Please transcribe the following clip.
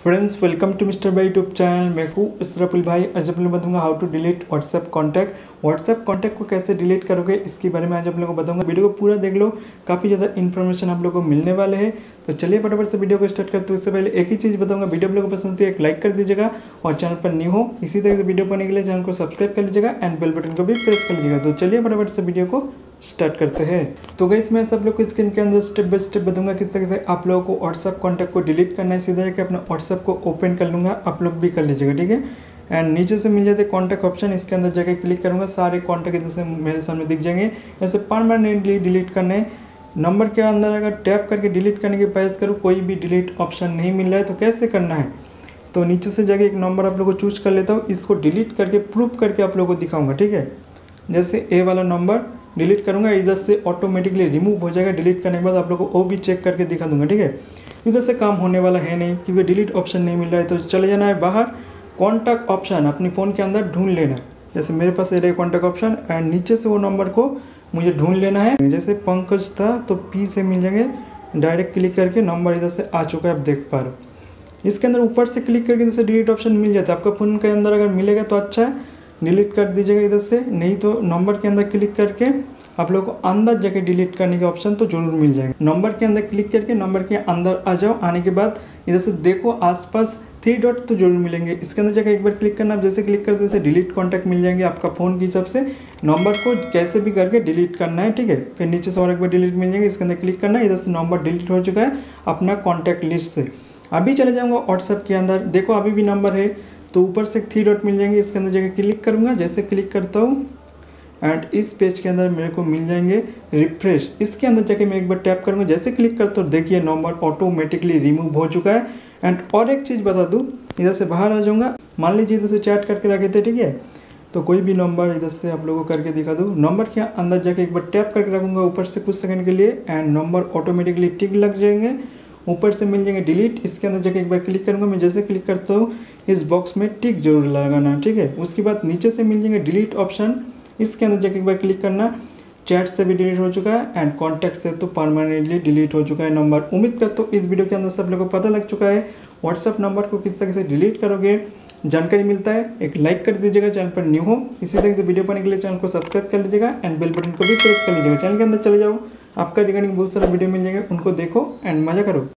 Friends, welcome to mister Bhai YouTube channel. मैं हूँ इसराफुल भाई। आज आप लोगों को बताऊंगा how to delete WhatsApp contact. WhatsApp contact को कैसे डिलीट करोगे इसके बारे में आज आप लोगों को बताऊंगा। वीडियो को पूरा देख लो, काफ़ी ज़्यादा इन्फॉर्मेशन आप लोगों को मिलने वाले हैं। तो चलिए फटाफट से वीडियो को स्टार्ट करते हैं। उससे पहले एक ही चीज़ बताऊंगा, वीडियो आप लोगों को पसंद है एक लाइक कर दीजिएगा और चैनल पर न्यू हो इसी तरह से वीडियो पाने के लिए चैनल को सब्सक्राइब कर लीजिएगा एंड बेल बटन को भी प्रेस कर लीजिएगा। तो चलिए फटाफट से वीडियो को स्टार्ट करते हैं। तो गाइस, मैं सब लोग को स्क्रीन के अंदर स्टेप बाय स्टेप बताऊंगा किस तरह से आप लोगों को व्हाट्सएप कॉन्टैक्ट को डिलीट करना है। सीधा जाकर अपना व्हाट्सएप को ओपन कर लूँगा, आप लोग भी कर लीजिएगा, ठीक है। एंड नीचे से मिल जाते कॉन्टैक्ट ऑप्शन, इसके अंदर जाकर क्लिक करूँगा, सारे कॉन्टैक्ट इधर से मेरे सामने दिख जाएंगे। ऐसे परमानेंटली डिलीट करना है। नंबर के अंदर अगर टैप करके डिलीट करने की प्रयास करूँ, कोई भी डिलीट ऑप्शन नहीं मिल रहा है, तो कैसे करना है। तो नीचे से जाके एक नंबर आप लोग को चूज कर लेता हूँ, इसको डिलीट करके प्रूफ करके आप लोगों को दिखाऊंगा, ठीक है। जैसे ए वाला नंबर डिलीट करूंगा, इधर से ऑटोमेटिकली रिमूव हो जाएगा। डिलीट करने के बाद आप लोग को वो भी चेक करके दिखा दूंगा, ठीक है। इधर से काम होने वाला है नहीं क्योंकि डिलीट ऑप्शन नहीं मिल रहा है। तो चले जाना है बाहर, कॉन्टैक्ट ऑप्शन अपनी फ़ोन के अंदर ढूंढ लेना है। जैसे मेरे पास ये कॉन्टैक्ट ऑप्शन एंड नीचे से वो नंबर को मुझे ढूंढ लेना है। जैसे पंकज था तो पी से मिल जाएंगे, डायरेक्ट क्लिक करके नंबर इधर से आ चुका है, आप देख पा रहे हो। इसके अंदर ऊपर से क्लिक करके जैसे डिलीट ऑप्शन मिल जाता है आपका फ़ोन के अंदर, अगर मिलेगा तो अच्छा है, डिलीट कर दीजिएगा इधर से। नहीं तो नंबर के अंदर क्लिक करके आप लोगों को अंदर जाके डिलीट करने के ऑप्शन तो जरूर मिल जाएगा। नंबर के अंदर क्लिक करके नंबर के अंदर आ जाओ। आने के बाद इधर से देखो आसपास 3 डॉट तो जरूर मिलेंगे, इसके अंदर जाकर एक बार क्लिक करना। जैसे क्लिक करते जैसे डिलीट कॉन्टैक्ट मिल जाएंगे आपका फ़ोन के हिसाब से। नंबर को कैसे भी करके डिलीट करना है, ठीक है। फिर नीचे से और एक बार डिलीट मिल जाएंगे, इसके अंदर क्लिक करना है। इधर से नंबर डिलीट हो चुका है अपना कॉन्टैक्ट लिस्ट से। अभी चले जाऊँगा व्हाट्सएप के अंदर, देखो अभी भी नंबर है, तो ऊपर से 3 डॉट मिल जाएंगे, इसके अंदर जाकर क्लिक करूँगा। जैसे क्लिक करता हूँ एंड इस पेज के अंदर मेरे को मिल जाएंगे रिफ्रेश। इसके अंदर जाके मैं एक बार टैप करूँगा, जैसे क्लिक करता हूँ देखिए नंबर ऑटोमेटिकली रिमूव हो चुका है। एंड और एक चीज़ बता दूँ, इधर से बाहर आ जाऊँगा। मान लीजिए इधर से चैट करके रखे थे, ठीक है, तो कोई भी नंबर इधर से आप लोगों को करके दिखा दूँ। नंबर के अंदर जाके एक बार टैप करके रखूँगा ऊपर से कुछ सेकंड के लिए एंड नंबर ऑटोमेटिकली टिक लग जाएंगे। ऊपर से मिल जाएंगे डिलीट, इसके अंदर जाके एक बार क्लिक करूँगा। मैं जैसे क्लिक करता हूँ इस बॉक्स में टिक जरूर लगाना, ठीक है। उसके बाद नीचे से मिल जाएंगे डिलीट ऑप्शन, इसके अंदर जाके एक बार क्लिक करना। चैट से भी डिलीट हो चुका है एंड कॉन्टैक्ट से तो परमानेंटली डिलीट हो चुका है नंबर। उम्मीद करता हूँ इस वीडियो के अंदर सब लोगों को पता लग चुका है व्हाट्सएप नंबर को किस तरह से डिलीट करोगे। जानकारी मिलता है एक लाइक कर दीजिएगा, चैनल पर न्यू हो इसी तरह से वीडियो पाने के लिए चैनल को सब्सक्राइब कर लीजिएगा एंड बेल बटन को भी प्रेस कर लीजिएगा। चैनल के अंदर चले जाओ, आपका रिगार्डिंग बहुत सारा वीडियो मिल जाएगा, उनको देखो एंड मजा करो।